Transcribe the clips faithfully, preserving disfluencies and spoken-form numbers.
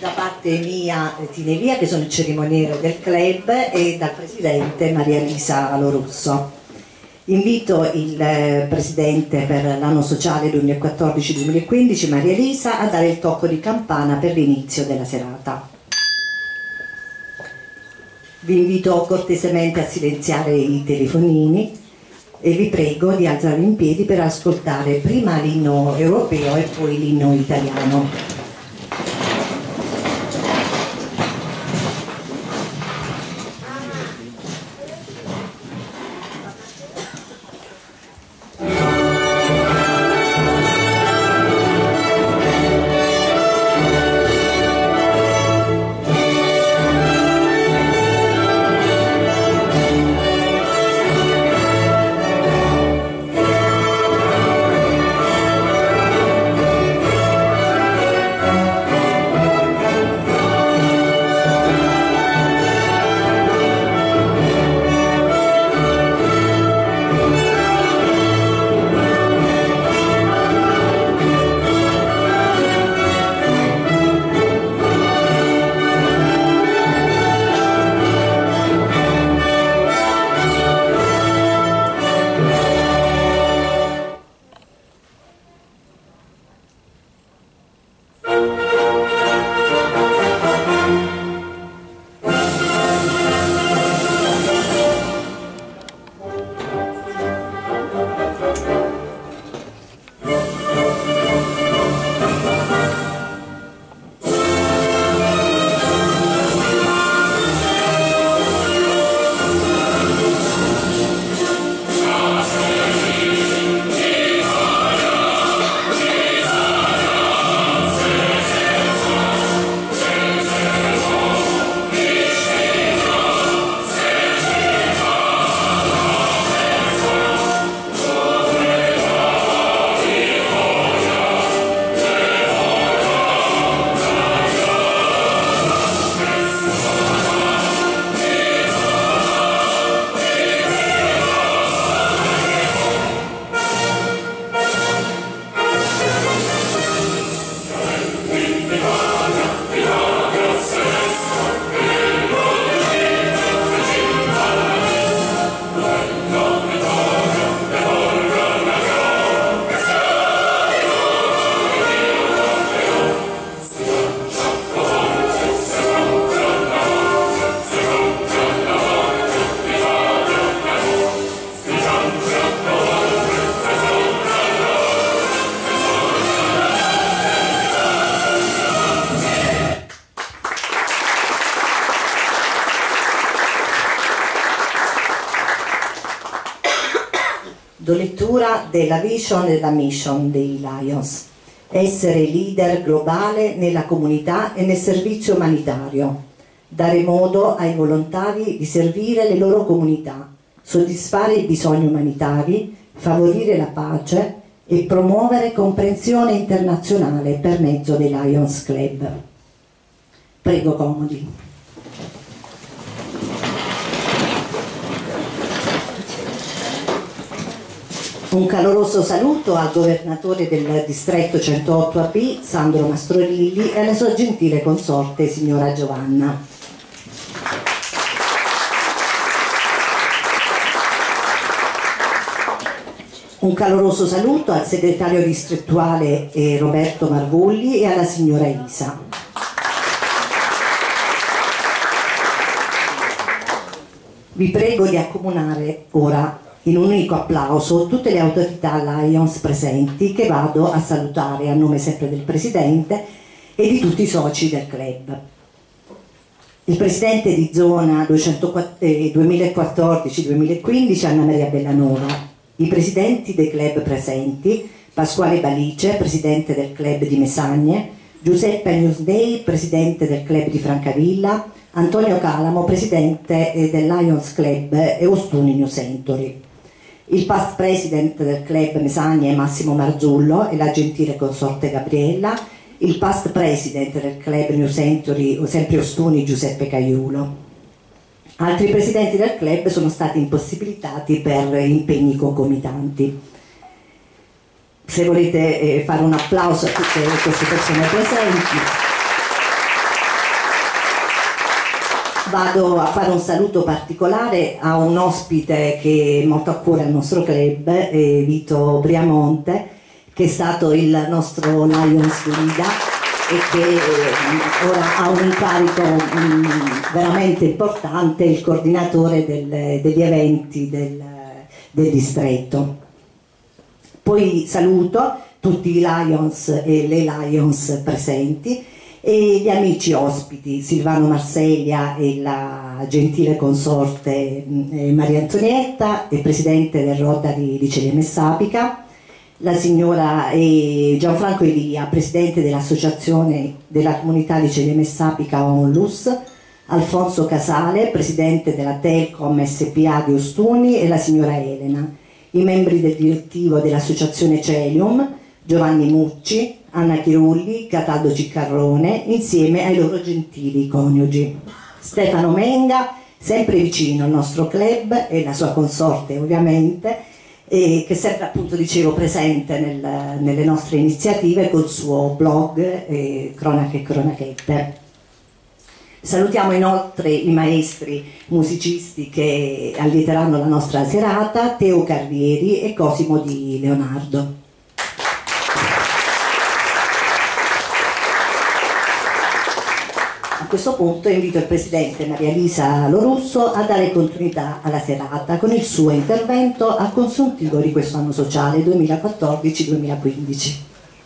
da parte mia Tinevia, che sono il cerimoniere del club, e dal presidente Maria Elisa Lorusso. Invito il eh, presidente per l'anno sociale duemilaquattordici duemilaquindici, Maria Elisa, a dare il tocco di campana per l'inizio della serata. Vi invito cortesemente a silenziare i telefonini e vi prego di alzarvi in piedi per ascoltare prima l'inno europeo e poi l'inno italiano. Do lettura della vision e della mission dei Lions: essere leader globale nella comunità e nel servizio umanitario, dare modo ai volontari di servire le loro comunità, soddisfare i bisogni umanitari, favorire la pace e promuovere comprensione internazionale per mezzo dei Lions Club. Prego, comodi. Un caloroso saluto al governatore del distretto centootto A P, Sandro Mastrorilli, e alla sua gentile consorte, signora Giovanna. Un caloroso saluto al segretario distrettuale eh, Roberto Marvulli e alla signora Isa. Vi prego di accomunare ora in un unico applauso tutte le autorità Lions presenti, che vado a salutare a nome sempre del Presidente e di tutti i soci del club. Il Presidente di zona duemilaquattordici duemilaquindici Anna Maria Bellanova, i Presidenti dei club presenti, Pasquale Balice, Presidente del club di Mesagne, Giuseppe Agnusdei, Presidente del club di Francavilla, Antonio Calamo, Presidente del Lions Club e Ostuni New Century. Il past president del club Mesagne Massimo Marzullo e la gentile consorte Gabriella, il past president del club New Century sempre Ostuni Giuseppe Caiulo. Altri presidenti del club sono stati impossibilitati per impegni concomitanti. Se volete eh, fare un applauso a tutte queste persone presenti. vado a fare un saluto particolare a un ospite che è molto a cuore al nostro club, eh, Vito Briamonte, che è stato il nostro Lions guida e che eh, ora ha un incarico mh, veramente importante, il coordinatore del, degli eventi del, del distretto. Poi saluto tutti i Lions e le Lions presenti e gli amici ospiti, Silvano Marseglia e la gentile consorte eh, Maria Antonietta, il presidente del Rotary di Celle Messapica, la signora eh, Gianfranco Elia, presidente dell'associazione della comunità di Celle Messapica Onlus, Alfonso Casale, presidente della Telcom S P A di Ostuni, e la signora Elena, i membri del direttivo dell'associazione Celium, Giovanni Mucci, Anna Chirulli, Cataldo Ciccarrone, insieme ai loro gentili coniugi. Stefano Menga, sempre vicino al nostro club, e la sua consorte ovviamente, e che sempre, appunto dicevo, presente nel, nelle nostre iniziative col suo blog eh, Cronache e Cronachette. Salutiamo inoltre i maestri musicisti che allieteranno la nostra serata, Teo Carrieri e Cosimo Di Leonardo. A questo punto invito il Presidente Maria Elisa Lorusso a dare continuità alla serata con il suo intervento a consuntivo di questo anno sociale duemilaquattordici duemilaquindici.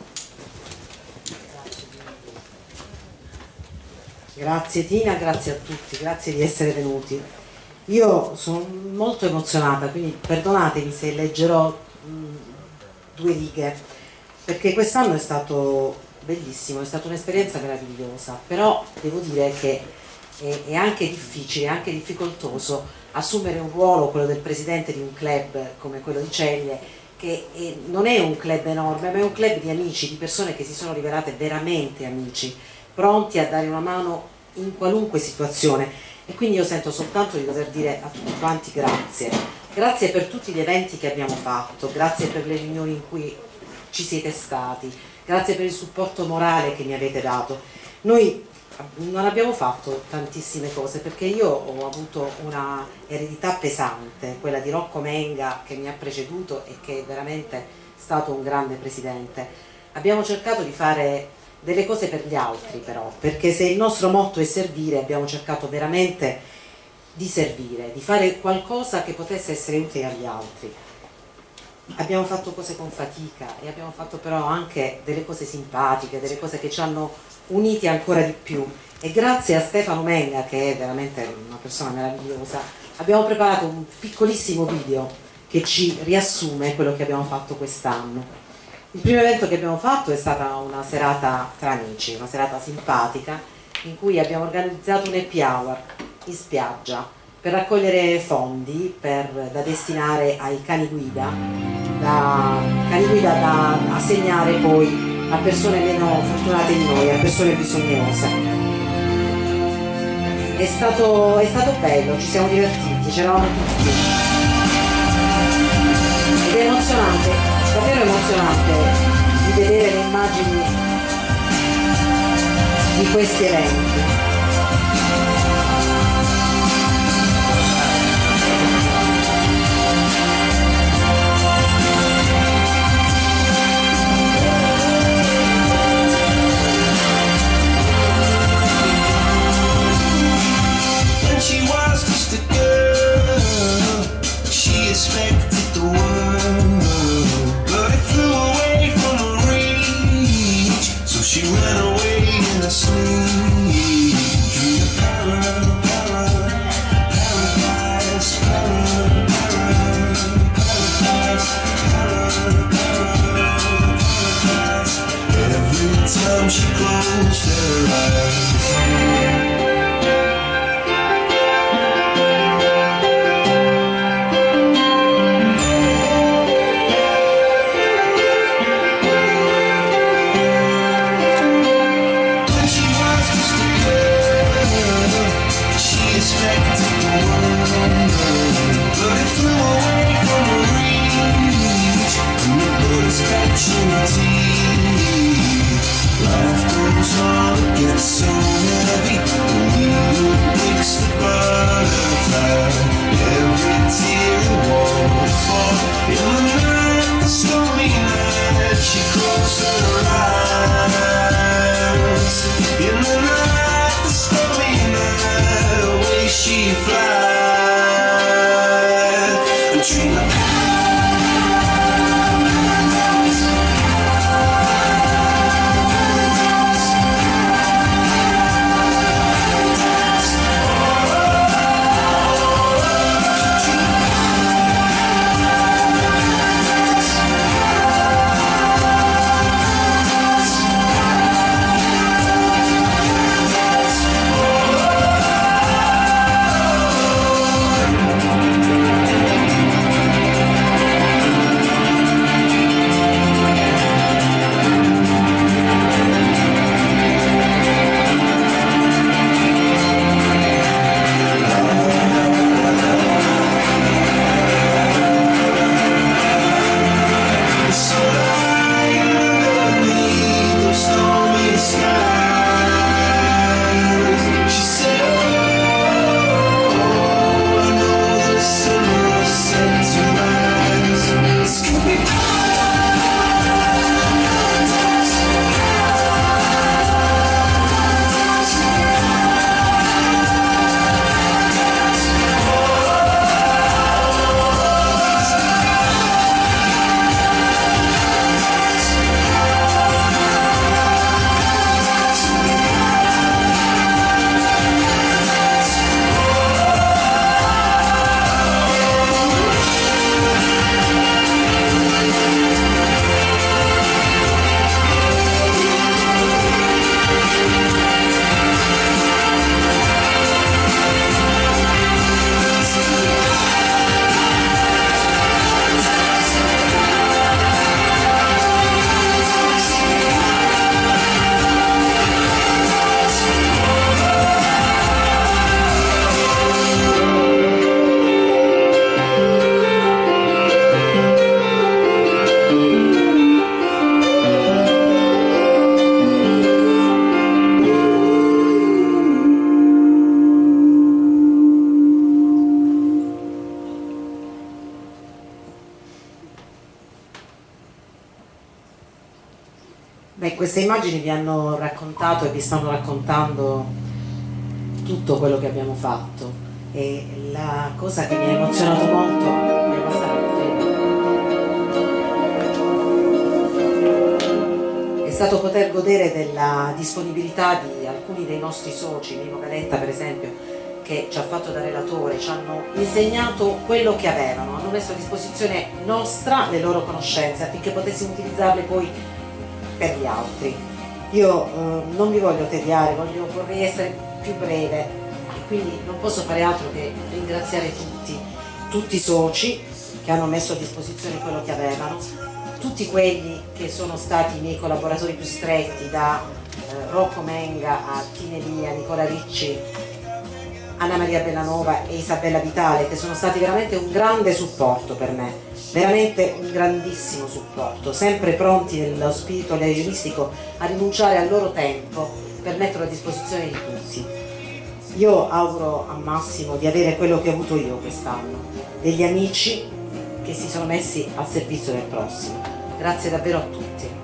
Grazie Tina, grazie a tutti, grazie di essere venuti. Io sono molto emozionata, quindi perdonatemi se leggerò mh, due righe, perché quest'anno è stato bellissimo, è stata un'esperienza meravigliosa, però devo dire che è, è anche difficile, è anche difficoltoso assumere un ruolo, quello del presidente di un club come quello di Celle, che è, non è un club enorme, ma è un club di amici, di persone che si sono rivelate veramente amici, pronti a dare una mano in qualunque situazione, e quindi io sento soltanto di dover dire a tutti quanti grazie. Grazie per tutti gli eventi che abbiamo fatto, grazie per le riunioni in cui ci siete stati, grazie per il supporto morale che mi avete dato. Noi non abbiamo fatto tantissime cose perché io ho avuto una eredità pesante, quella di Rocco Menga che mi ha preceduto e che è veramente stato un grande presidente. Abbiamo cercato di fare delle cose per gli altri però, perché se il nostro motto è servire, abbiamo cercato veramente di servire, di fare qualcosa che potesse essere utile agli altri. Abbiamo fatto cose con fatica e abbiamo fatto però anche delle cose simpatiche, delle cose che ci hanno uniti ancora di più, e grazie a Stefano Menga, che è veramente una persona meravigliosa, abbiamo preparato un piccolissimo video che ci riassume quello che abbiamo fatto quest'anno. Il primo evento che abbiamo fatto è stata una serata tra amici, una serata simpatica in cui abbiamo organizzato un happy hour in spiaggia per raccogliere fondi per, da destinare ai cani guida, da, cani guida da assegnare poi a persone meno fortunate di noi, a persone bisognose. È stato, è stato bello, ci siamo divertiti, c'eravamo tutti. Ed è emozionante, davvero emozionante di vedere le immagini di questi eventi. She was just a girl, she expected the world, but it flew away from her reach, so she ran away in her sleep. queste immagini vi hanno raccontato e vi stanno raccontando tutto quello che abbiamo fatto, e la cosa che mi ha emozionato molto è è stato poter godere della disponibilità di alcuni dei nostri soci, Nino Galetta per esempio, che ci ha fatto da relatore, ci hanno insegnato quello che avevano, hanno messo a disposizione nostra le loro conoscenze affinché potessimo utilizzarle poi per gli altri. Io eh, non vi voglio tediare, voglio, vorrei essere più breve e quindi non posso fare altro che ringraziare tutti, tutti i soci che hanno messo a disposizione quello che avevano, tutti quelli che sono stati i miei collaboratori più stretti, da eh, Rocco Menga a Tinelia, Nicola Ricci, Anna Maria Bellanova e Isabella Vitale, che sono stati veramente un grande supporto per me, veramente un grandissimo supporto, sempre pronti nello spirito legionistico a rinunciare al loro tempo per metterlo a disposizione di tutti. Io auguro a Massimo di avere quello che ho avuto io quest'anno, degli amici che si sono messi al servizio del prossimo. Grazie davvero a tutti.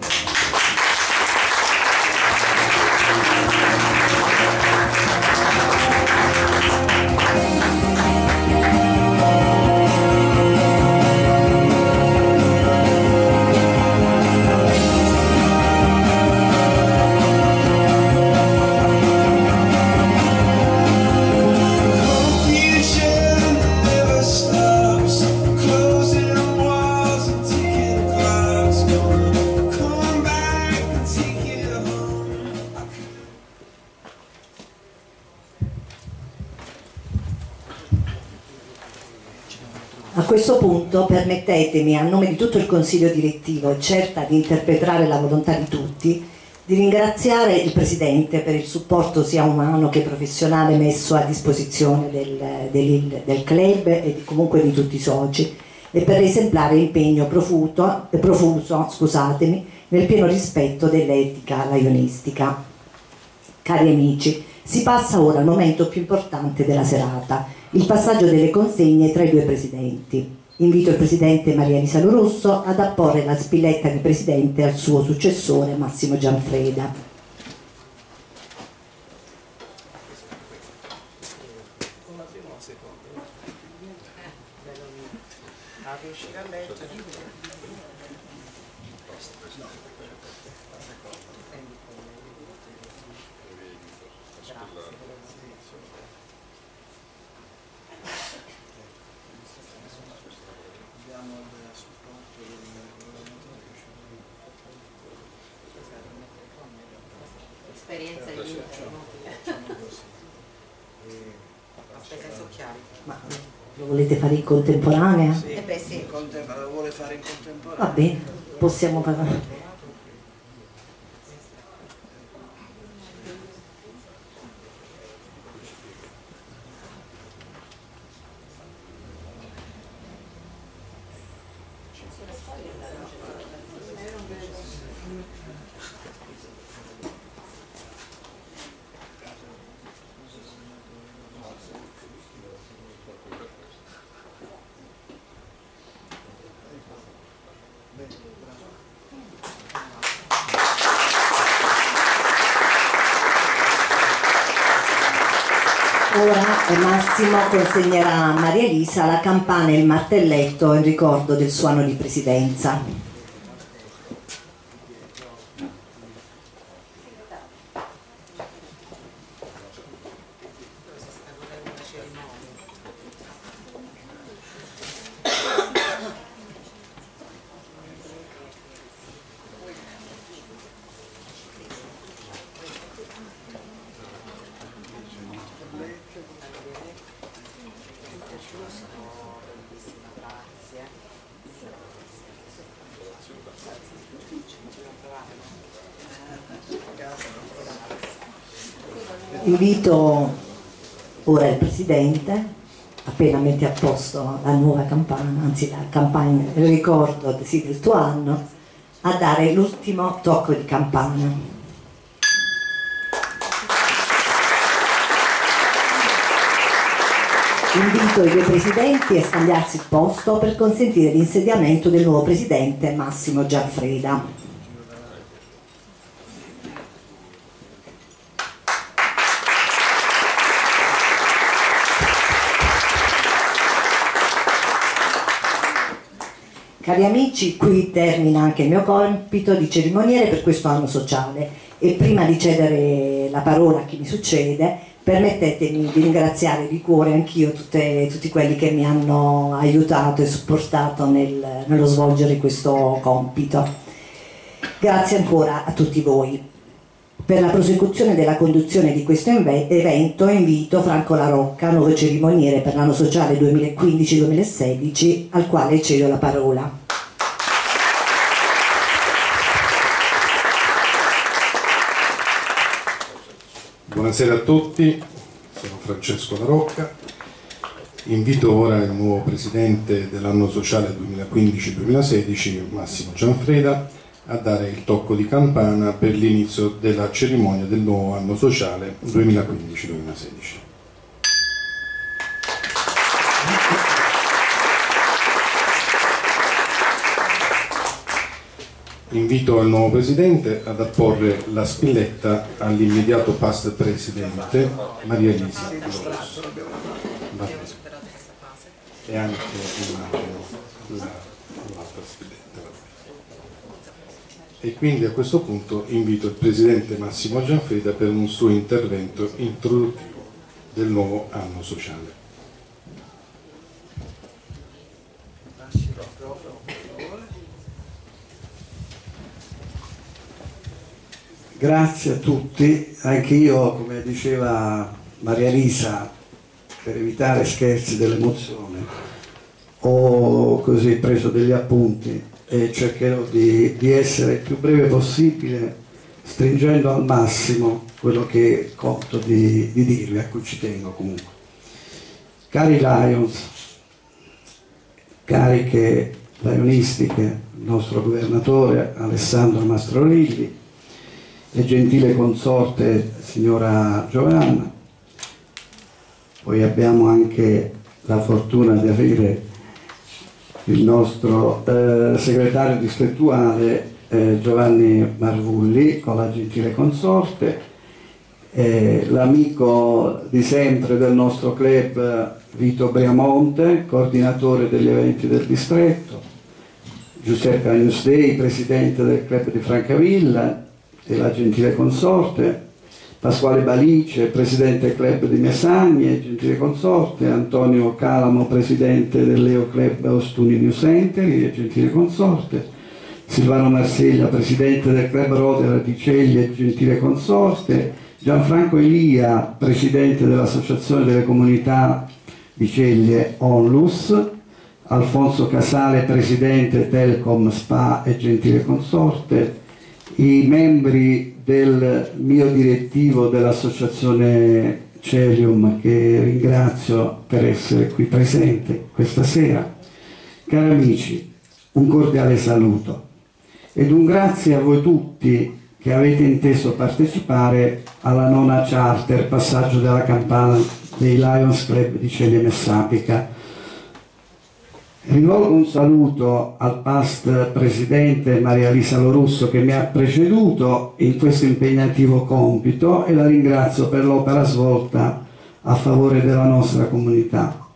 A questo punto permettetemi, a nome di tutto il Consiglio direttivo e certa di interpretare la volontà di tutti, di ringraziare il Presidente per il supporto sia umano che professionale messo a disposizione del, del, del club e di, comunque di tutti i soci, e per l'esemplare impegno profuso, profuso scusatemi, nel pieno rispetto dell'etica laionistica. Cari amici, si passa ora al momento più importante della serata, il passaggio delle consegne tra i due presidenti. Invito il presidente Maria Elisa Lorusso ad apporre la spilletta di presidente al suo successore Massimo Gianfreda. Esperienza di vita, aspetta senza occhiali. Ma lo volete fare in contemporanea? Sì, Eh beh, sì. in contem- lo vuole fare in contemporanea. Va bene, possiamo parlare. Ora Massimo consegnerà a Maria Elisa la campana e il martelletto in ricordo del suo anno di presidenza. Invito ora il Presidente, appena mette a posto la nuova campana, anzi la campagna, il ricordo sì, del tuo anno, a dare l'ultimo tocco di campana. Invito i due Presidenti a scambiarsi il posto per consentire l'insediamento del nuovo Presidente Massimo Gianfreda. Cari amici, qui termina anche il mio compito di cerimoniere per questo anno sociale e prima di cedere la parola a chi mi succede, permettetemi di ringraziare di cuore anch'io tutte, tutti quelli che mi hanno aiutato e supportato nel, nello svolgere questo compito. Grazie ancora a tutti voi. Per la prosecuzione della conduzione di questo evento invito Franco La Rocca, nuovo cerimoniere per l'anno sociale duemilaquindici duemilasedici, al quale cedo la parola. Buonasera a tutti, sono Francesco La Rocca. Invito ora il nuovo presidente dell'anno sociale duemilaquindici duemilasedici, Massimo Gianfreda, a dare il tocco di campana per l'inizio della cerimonia del nuovo anno sociale duemilaquindici duemilasedici. Invito il nuovo presidente ad apporre la spilletta all'immediato past presidente Maria Elisa Loros. E anche l'altra spilletta. E quindi a questo punto invito il presidente Massimo Gianfreda per un suo intervento introduttivo del nuovo anno sociale. Grazie a tutti, anche io, come diceva Maria Elisa, per evitare scherzi dell'emozione, ho così preso degli appunti e cercherò di, di essere il più breve possibile, stringendo al massimo quello che conto di, di dirvi, a cui ci tengo comunque. Cari Lions, cariche lionistiche, il nostro governatore Alessandro Mastrorilli e gentile consorte signora Giovanna, poi abbiamo anche la fortuna di avere il nostro eh, segretario distrettuale eh, Giovanni Marvulli con la gentile consorte, eh, l'amico di sempre del nostro club Vito Briamonte, coordinatore degli eventi del distretto, Giuseppe Agnus Dei, presidente del club di Francavilla e la gentile consorte, Pasquale Balice, presidente del club di Messagne, gentile consorte, Antonio Calamo, presidente dell'Eo Club Ostuni New Center e gentile consorte, Silvano Marseglia, presidente del club Rodera di Ceglie e gentile consorte, Gianfranco Elia, presidente dell'Associazione delle Comunità di Ceglie Onlus, Alfonso Casale, presidente Telcom Spa e gentile consorte, i membri del mio direttivo dell'associazione Celium, che ringrazio per essere qui presente questa sera. Cari amici, un cordiale saluto ed un grazie a voi tutti che avete inteso partecipare alla nona charter passaggio della campana dei Lions Club di Ceglie Messapica. Rivolgo un saluto al past presidente Maria Elisa Lorusso che mi ha preceduto in questo impegnativo compito e la ringrazio per l'opera svolta a favore della nostra comunità.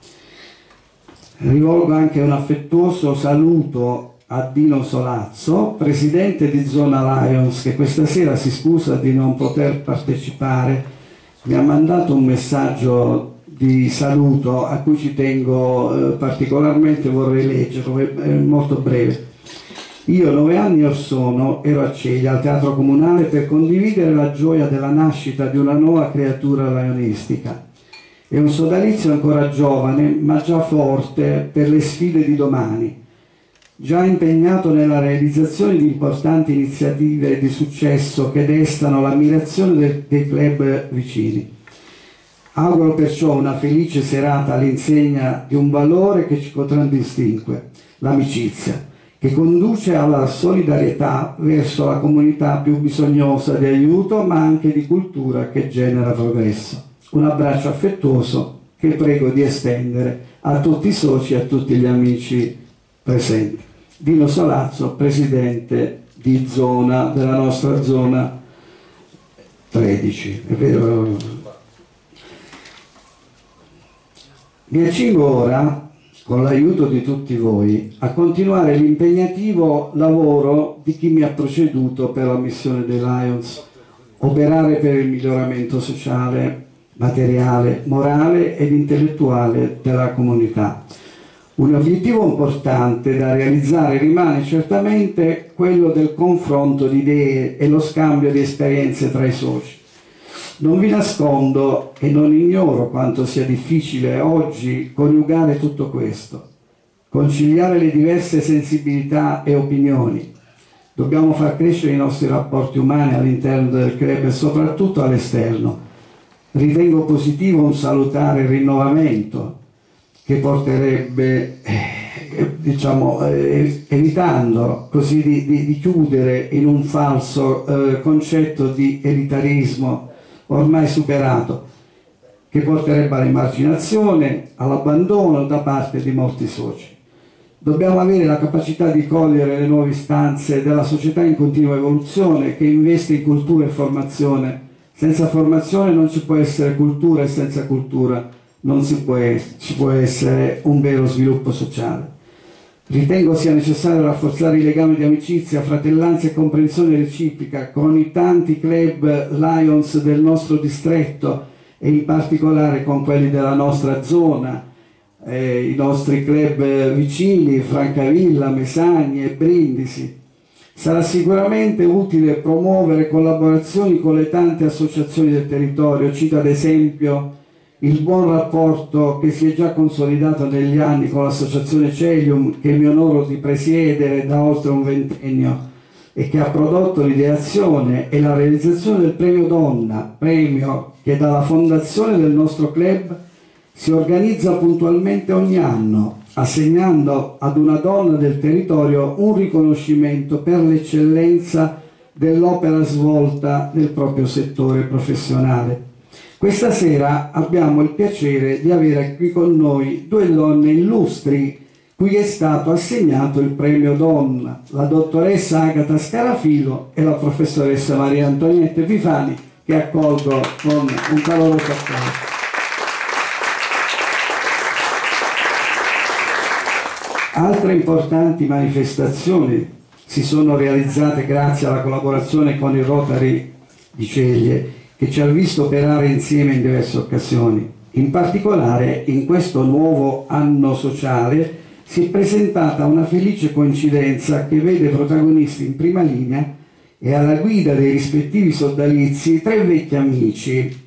Rivolgo anche un affettuoso saluto a Dino Solazzo, presidente di Zona Lions, che questa sera si scusa di non poter partecipare, mi ha mandato un messaggio di saluto a cui ci tengo eh, particolarmente, vorrei leggerlo, è molto breve. Io nove anni or sono ero a Ceglie al Teatro Comunale per condividere la gioia della nascita di una nuova creatura lionistica. È un sodalizio ancora giovane ma già forte per le sfide di domani, già impegnato nella realizzazione di importanti iniziative di successo che destano l'ammirazione del, dei club vicini. Auguro perciò una felice serata all'insegna di un valore che ci contraddistingue, l'amicizia, che conduce alla solidarietà verso la comunità più bisognosa di aiuto, ma anche di cultura che genera progresso. Un abbraccio affettuoso che prego di estendere a tutti i soci e a tutti gli amici presenti. Dino Solazzo, presidente di zona, della nostra zona tredici, è vero? Mi accingo ora con l'aiuto di tutti voi, a continuare l'impegnativo lavoro di chi mi ha preceduto per la missione dei Lions, operare per il miglioramento sociale, materiale, morale ed intellettuale della comunità. Un obiettivo importante da realizzare rimane certamente quello del confronto di idee e lo scambio di esperienze tra i soci. Non vi nascondo e non ignoro quanto sia difficile oggi coniugare tutto questo, conciliare le diverse sensibilità e opinioni. Dobbiamo far crescere i nostri rapporti umani all'interno del club e soprattutto all'esterno. Ritengo positivo un salutare rinnovamento che porterebbe, eh, diciamo, eh, evitando così di, di, di chiudere in un falso eh, concetto di elitarismo ormai superato, che porterebbe all'emarginazione, all'abbandono da parte di molti soci. Dobbiamo avere la capacità di cogliere le nuove istanze della società in continua evoluzione che investe in cultura e formazione. Senza formazione non ci può essere cultura e senza cultura non si può, ci può essere un vero sviluppo sociale. Ritengo sia necessario rafforzare i legami di amicizia, fratellanza e comprensione reciproca con i tanti club Lions del nostro distretto e in particolare con quelli della nostra zona, eh, i nostri club vicini, Francavilla, Mesagne e Brindisi. Sarà sicuramente utile promuovere collaborazioni con le tante associazioni del territorio. Cito ad esempio il buon rapporto che si è già consolidato negli anni con l'associazione Celium, che mi onoro di presiedere da oltre un ventennio e che ha prodotto l'ideazione e la realizzazione del premio Donna, premio che dalla fondazione del nostro club si organizza puntualmente ogni anno, assegnando ad una donna del territorio un riconoscimento per l'eccellenza dell'opera svolta nel proprio settore professionale. Questa sera abbiamo il piacere di avere qui con noi due donne illustri cui è stato assegnato il premio Donna, la dottoressa Agata Scarafilo e la professoressa Maria Antonietta Epifani, che accolgo con un caloroso applauso. Altre importanti manifestazioni si sono realizzate grazie alla collaborazione con il Rotary di Ceglie, che ci ha visto operare insieme in diverse occasioni. In particolare, in questo nuovo anno sociale si è presentata una felice coincidenza che vede protagonisti in prima linea e alla guida dei rispettivi sodalizi tre vecchi amici: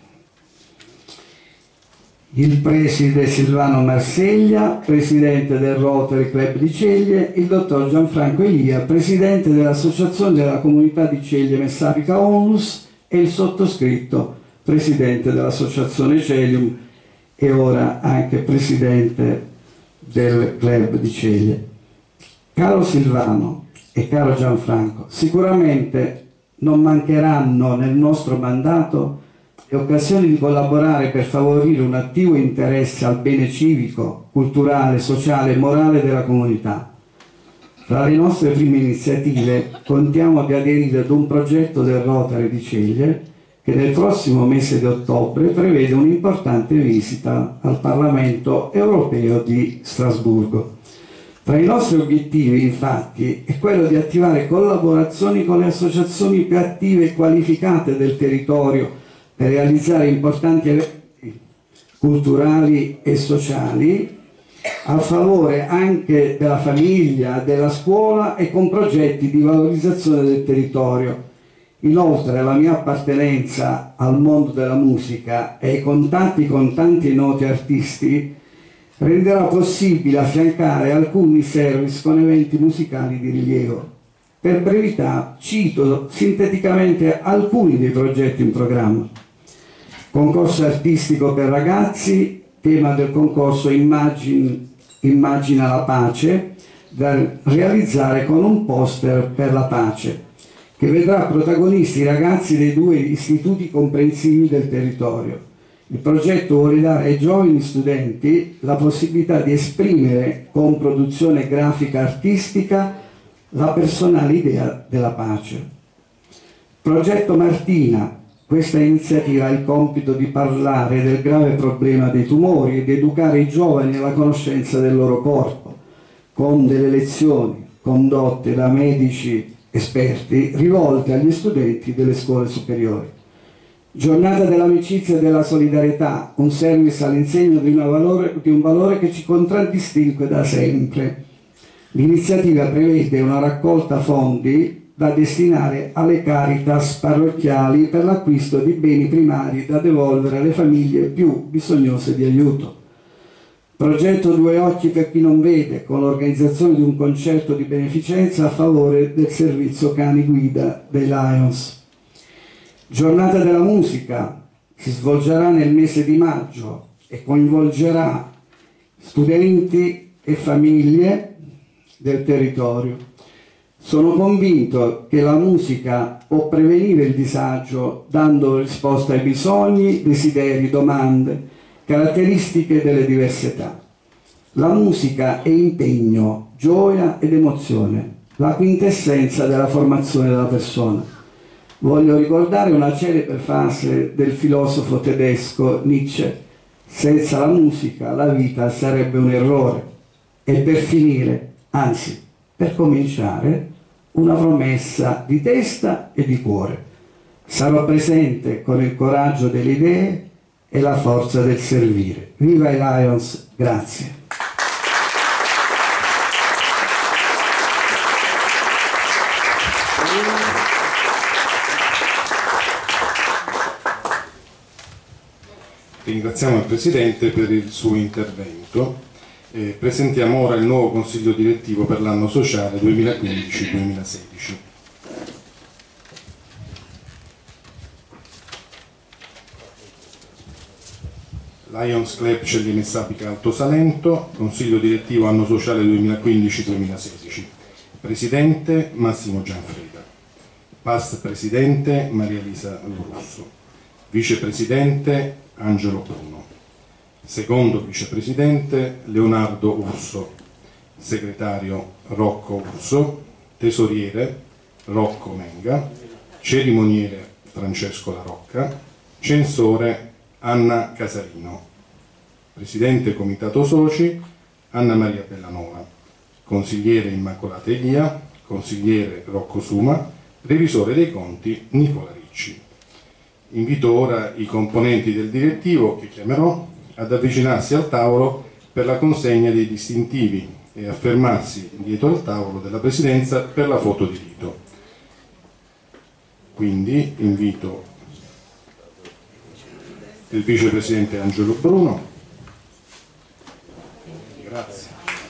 il preside Silvano Marseglia, presidente del Rotary Club di Ceglie, il dottor Gianfranco Elia, presidente dell'Associazione della Comunità di Ceglie Messapica Onlus, e il sottoscritto, presidente dell'Associazione Celium e ora anche presidente del Club di Ceglie. Caro Silvano e caro Gianfranco, sicuramente non mancheranno nel nostro mandato le occasioni di collaborare per favorire un attivo interesse al bene civico, culturale, sociale e morale della comunità. Tra le nostre prime iniziative contiamo di aderire ad un progetto del Rotary di Ceglie che nel prossimo mese di ottobre prevede un'importante visita al Parlamento europeo di Strasburgo. Tra i nostri obiettivi, infatti, è quello di attivare collaborazioni con le associazioni più attive e qualificate del territorio per realizzare importanti eventi culturali e sociali a favore anche della famiglia, della scuola e con progetti di valorizzazione del territorio. Inoltre la mia appartenenza al mondo della musica e i contatti con tanti noti artisti renderà possibile affiancare alcuni service con eventi musicali di rilievo. Per brevità cito sinteticamente alcuni dei progetti in programma. Concorso artistico per ragazzi, tema del concorso Immagine, Immagina la pace, da realizzare con un poster per la pace, che vedrà protagonisti i ragazzi dei due istituti comprensivi del territorio. Il progetto vuole dare ai giovani studenti la possibilità di esprimere con produzione grafica artistica la personale idea della pace. Progetto Martina, Questa iniziativa ha il compito di parlare del grave problema dei tumori e di educare i giovani alla conoscenza del loro corpo, con delle lezioni condotte da medici esperti rivolte agli studenti delle scuole superiori. Giornata dell'amicizia e della solidarietà, un service all'insegno di, di un valore che ci contraddistingue da sempre. L'iniziativa prevede una raccolta fondi da destinare alle Caritas parrocchiali per l'acquisto di beni primari da devolvere alle famiglie più bisognose di aiuto. Progetto Due Occhi per chi non vede, con l'organizzazione di un concerto di beneficenza a favore del servizio cani guida dei Lions. Giornata della musica, si svolgerà nel mese di maggio e coinvolgerà studenti e famiglie del territorio. Sono convinto che la musica può prevenire il disagio dando risposta ai bisogni, desideri, domande, caratteristiche delle diverse età. La musica è impegno, gioia ed emozione, la quintessenza della formazione della persona. Voglio ricordare una celebre frase del filosofo tedesco Nietzsche: senza la musica la vita sarebbe un errore. E per finire, anzi, per cominciare, una promessa di testa e di cuore. Sarò presente con il coraggio delle idee e la forza del servire. Viva i Lions, grazie. Ringraziamo il Presidente per il suo intervento. Eh, presentiamo ora il nuovo Consiglio Direttivo per l'anno sociale duemilaquindici duemilasedici. Lions Club Celline Sabbica Alto Salento, Consiglio Direttivo anno sociale duemilaquindici duemilasedici. Presidente Massimo Gianfreda. Past Presidente Maria Elisa Russo. Vicepresidente Angelo Bruno. Secondo Vicepresidente Leonardo Urso. Segretario Rocco Urso. Tesoriere Rocco Menga. Cerimoniere Francesco La Rocca. Censore Anna Casalino. Presidente Comitato Soci Anna Maria Bellanova. Consigliere Immacolata Elia. Consigliere Rocco Suma. Revisore dei conti Nicola Ricci. Invito ora i componenti del direttivo, che chiamerò, ad avvicinarsi al tavolo per la consegna dei distintivi e a fermarsi dietro al tavolo della Presidenza per la foto di rito. Quindi invito il Vicepresidente Angelo Bruno. Grazie.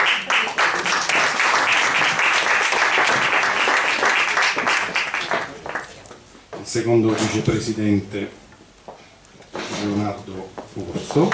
Secondo Vicepresidente Leonardo Urso.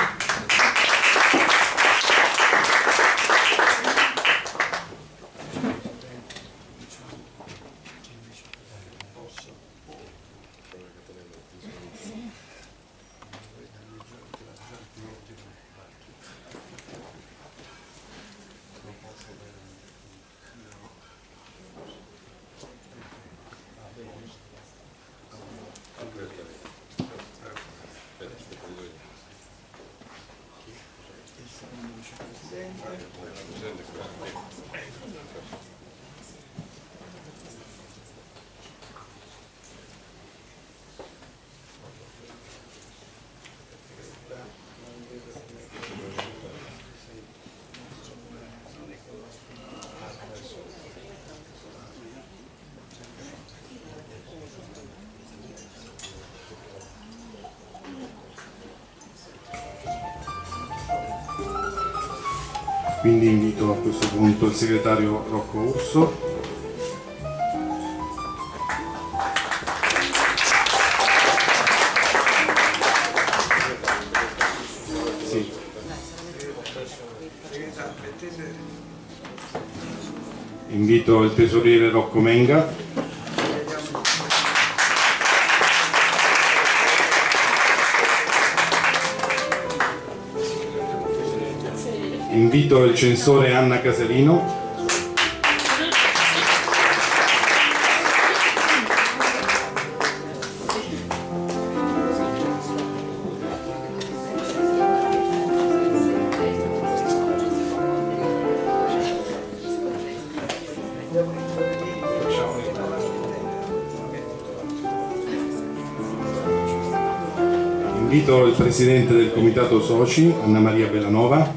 Quindi invito a questo punto il segretario Rocco Urso. Sì. Invito il tesoriere Rocco Menga. Invito il censore Anna Casalino. Invito il Presidente del Comitato Soci, Anna Maria Bellanova.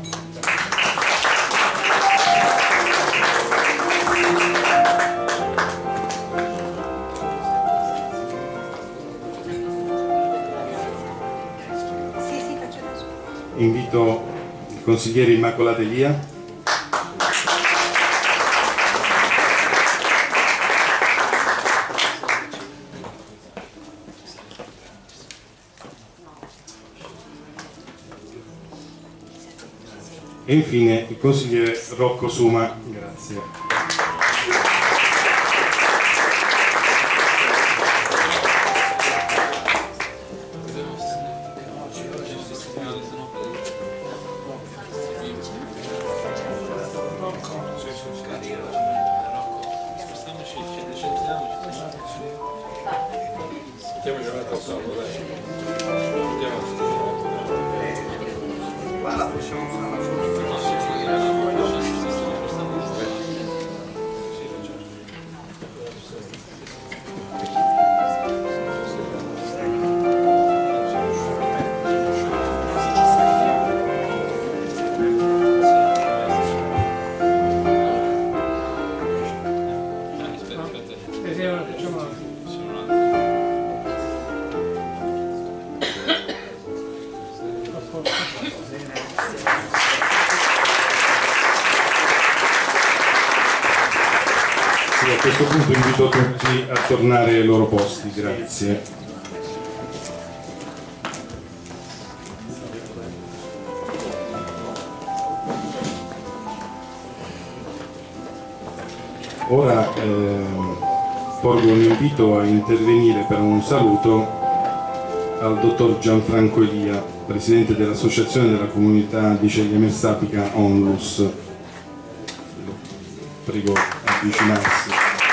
Invito il consigliere Immacolata Elia. E infine il consigliere Rocco Suma. Grazie. A questo punto invito tutti a tornare ai loro posti, grazie. Ora eh, porgo un invito a intervenire per un saluto al dottor Gianfranco Elia, Presidente dell'Associazione della Comunità di Ceglie Messapica Onlus. Prego avvicinarsi.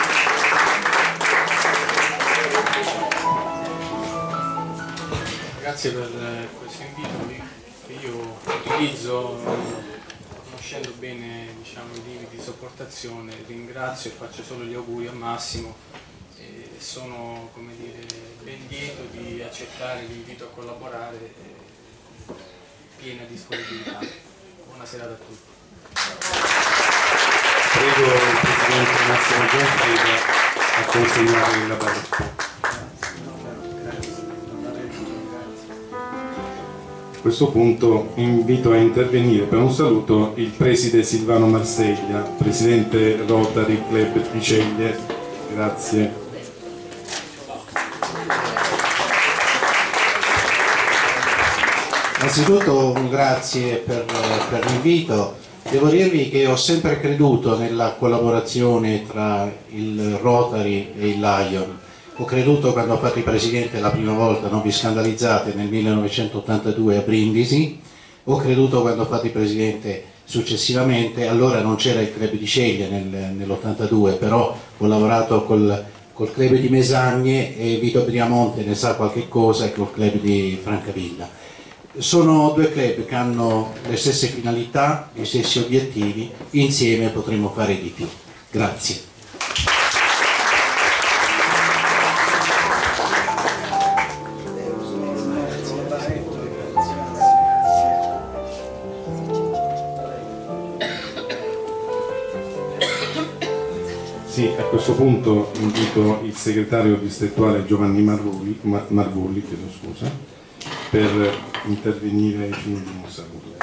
Grazie per questo invito che io utilizzo conoscendo bene, diciamo, i limiti di sopportazione. Ringrazio e faccio solo gli auguri a Massimo e sono, come dire, ben lieto di accettare l'invito a collaborare e piena disponibilità. Buona serata a tutti. Prego il Presidente Massimo Gianfreda a consegnare la parola. A questo punto invito a intervenire per un saluto il Preside Silvano Marseglia, Presidente Rotary Club di Ceglie. Grazie. Innanzitutto un grazie per, per l'invito. Devo dirvi che ho sempre creduto nella collaborazione tra il Rotary e il Lion. Ho creduto quando ho fatto il Presidente la prima volta, non vi scandalizzate, nel millenovecentottantadue a Brindisi. Ho creduto quando ho fatto il Presidente successivamente, allora non c'era il Club di Ceglie nel, nell'ottantadue, però ho lavorato col, col Club di Mesagne e Vito Briamonte ne sa qualche cosa, e col Club di Francavilla. Sono due club che hanno le stesse finalità, gli stessi obiettivi, insieme potremo fare di più. Grazie. Sì, a questo punto invito il segretario distrettuale Giovanni Marrulli, Mar Margulli, chiedo scusa, per intervenire ai fini di un saluto.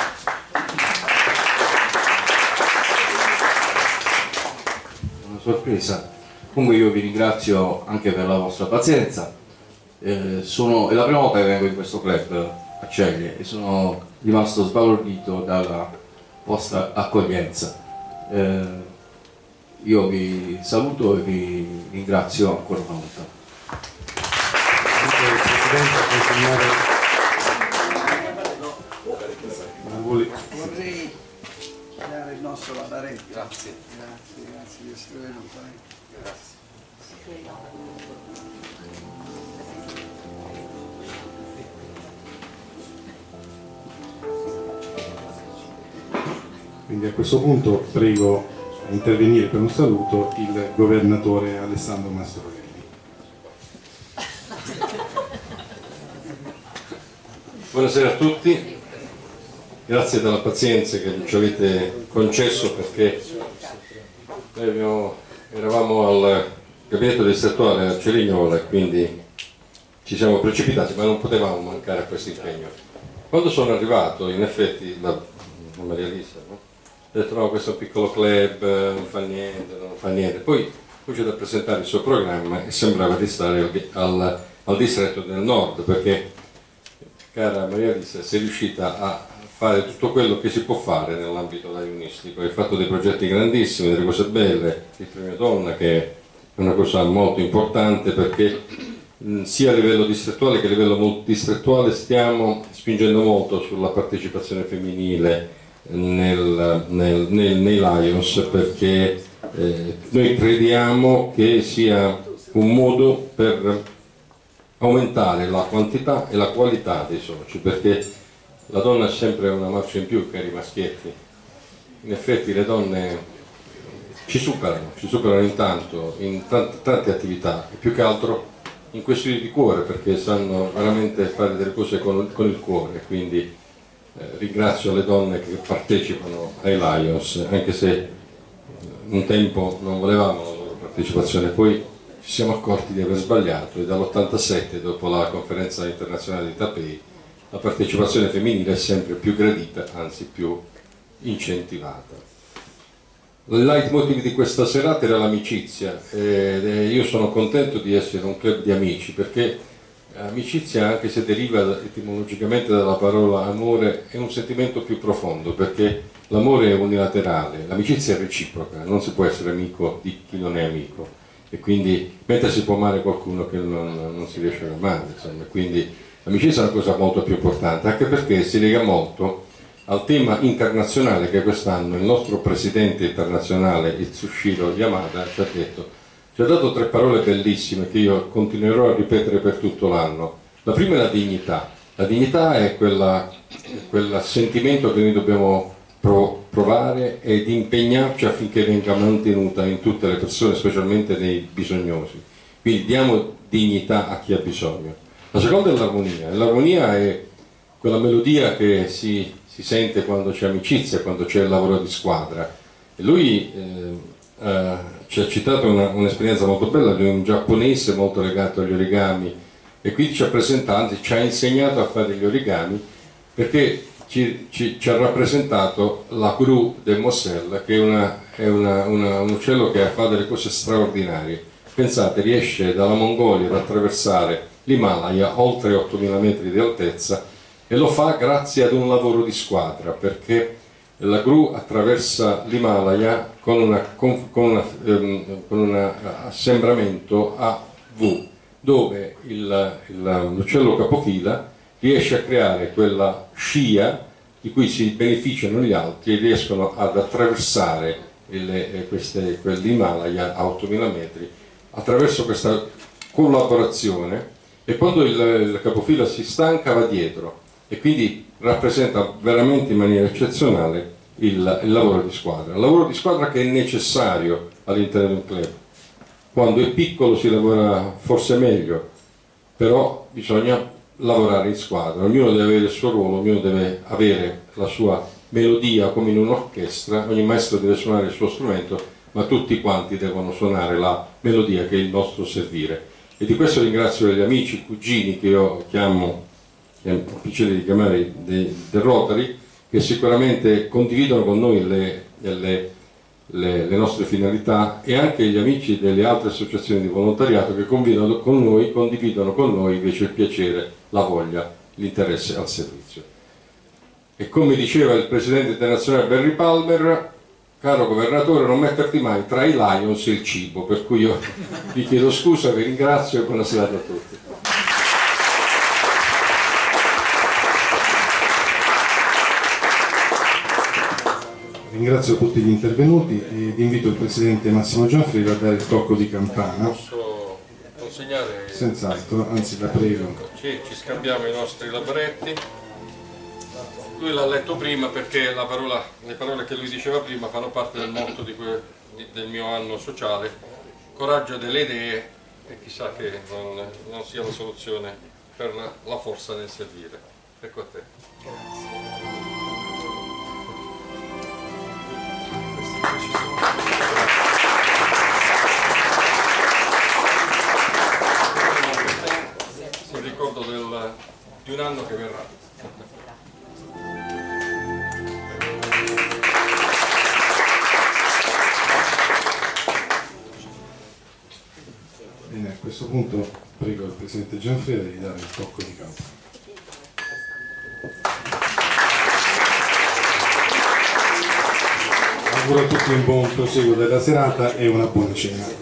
Una sorpresa. Comunque io vi ringrazio anche per la vostra pazienza. Eh, sono, è la prima volta che vengo in questo club a Ceglie e sono rimasto sbalordito dalla vostra accoglienza. Eh, io vi saluto e vi ringrazio ancora una volta. Il Presidente a consegnare... Vorrei dare il nostro lavaretto. Grazie. Grazie, grazie di essere venuto. Grazie. Quindi a questo punto prego a intervenire per un saluto il governatore Alessandro Mastroielli. Buonasera a tutti, grazie della pazienza che ci avete concesso, perché noi abbiamo, eravamo al gabinetto distrettuale a Cerignola e quindi ci siamo precipitati, ma non potevamo mancare a questo impegno. Quando sono arrivato, in effetti, la, la Maria Lisa, no? Ho detto no, questo è un piccolo club, non fa niente, non fa niente. Poi cominciato a presentare il suo programma e sembrava di stare al, al, al distretto del nord, perché, cara Maria Lisa, sei riuscita a fare tutto quello che si può fare nell'ambito lionistico. Hai fatto dei progetti grandissimi, delle cose belle, il premio donna, che è una cosa molto importante, perché mh, sia a livello distrettuale che a livello multidistrettuale stiamo spingendo molto sulla partecipazione femminile nel, nel, nel, nei Lions, perché eh, noi crediamo che sia un modo per aumentare la quantità e la qualità dei soci, perché la donna è sempre una marcia in più, cari maschietti. In effetti le donne ci superano, ci superano intanto in tante, tante attività, e più che altro in questioni di cuore, perché sanno veramente fare delle cose con, con il cuore. Quindi eh, ringrazio le donne che partecipano ai Lions, anche se un tempo non volevamo la loro partecipazione, poi ci siamo accorti di aver sbagliato e dall'ottantasette, dopo la conferenza internazionale di Taipei, la partecipazione femminile è sempre più gradita, anzi più incentivata. Il leitmotiv di questa serata era l'amicizia, e io sono contento di essere un club di amici, perché amicizia, anche se deriva etimologicamente dalla parola amore, è un sentimento più profondo, perché l'amore è unilaterale, l'amicizia è reciproca, non si può essere amico di chi non è amico, e quindi mentre si può amare qualcuno che non, non si riesce ad amare, insomma. Quindi l'amicizia è una cosa molto più importante, anche perché si lega molto al tema internazionale che quest'anno il nostro presidente internazionale, Itsushiro Yamada, ci ha detto. Ci ha dato tre parole bellissime che io continuerò a ripetere per tutto l'anno. La prima è la dignità. La dignità è quella, quel sentimento che noi dobbiamo provare ed impegnarci affinché venga mantenuta in tutte le persone, specialmente nei bisognosi. Quindi diamo dignità a chi ha bisogno. La seconda è l'armonia. L'armonia è quella melodia che si, si sente quando c'è amicizia, quando c'è il lavoro di squadra. E lui eh, eh, ci ha citato un'esperienza molto bella di un giapponese molto legato agli origami, e quindi ci ha presentato, ci ha insegnato a fare gli origami, perché ci, ci, ci ha rappresentato la gru del Mosella, che è, una, è una, una, un uccello che fa delle cose straordinarie. Pensate, riesce dalla Mongolia ad attraversare l'Himalaya oltre ottomila metri di altezza, e lo fa grazie ad un lavoro di squadra, perché la gru attraversa l'Himalaya con, una, con, una, um, con un assembramento a V, dove l'uccello capofila riesce a creare quella scia di cui si beneficiano gli altri e riescono ad attraversare l'Himalaya a ottomila metri attraverso questa collaborazione, e quando il, il capofila si stanca va dietro, e quindi rappresenta veramente in maniera eccezionale il, il lavoro di squadra. Il lavoro di squadra che è necessario all'interno di un club. Quando è piccolo si lavora forse meglio, però bisogna lavorare in squadra, ognuno deve avere il suo ruolo, ognuno deve avere la sua melodia come in un'orchestra, ogni maestro deve suonare il suo strumento, ma tutti quanti devono suonare la melodia che è il nostro servire. E di questo ringrazio gli amici, i cugini che io chiamo, che è un piacere di chiamare del Rotary, che sicuramente condividono con noi le, le, le, le nostre finalità, e anche gli amici delle altre associazioni di volontariato che condividono con noi, condividono con noi invece il piacere, la voglia, l'interesse al servizio. E come diceva il presidente internazionale Barry Palmer, caro governatore, non metterti mai tra i Lions e il cibo, per cui io vi chiedo scusa, vi ringrazio e buona serata a tutti. Ringrazio tutti gli intervenuti ed invito il Presidente Massimo Gianfreda a dare il tocco di campana. Posso consegnare? Senz'altro, anzi la prego. Ci, ci scambiamo i nostri labretti. Lui l'ha letto prima perché la parola, le parole che lui diceva prima fanno parte del motto di que, di, del mio anno sociale, coraggio delle idee, e chissà che non, non sia la soluzione per la, la forza nel servire. Ecco a te. Il ricordo del, di un anno che verrà. Bene, a questo punto prego il Presidente Gianfreda di dare il tocco di campo. Auguro a tutti un buon proseguo della serata e una buona cena.